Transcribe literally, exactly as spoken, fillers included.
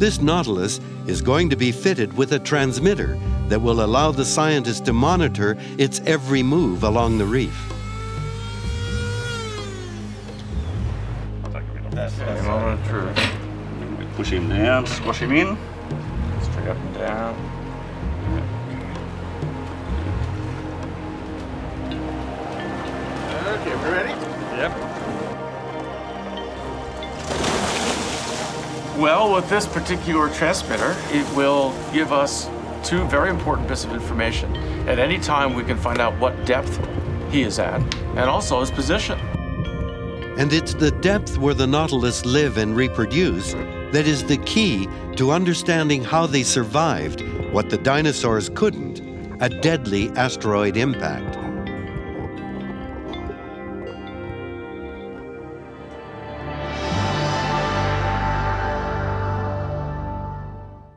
This nautilus is going to be fitted with a transmitter that will allow the scientists to monitor its every move along the reef. That's a moment of truth. Push him down, squash him in. Straight up and down. Okay, we ready? Yep. Well, with this particular transmitter, it will give us two very important bits of information. At any time, we can find out what depth he is at, and also his position. And it's the depth where the nautilus live and reproduce that is the key to understanding how they survived what the dinosaurs couldn't, a deadly asteroid impact.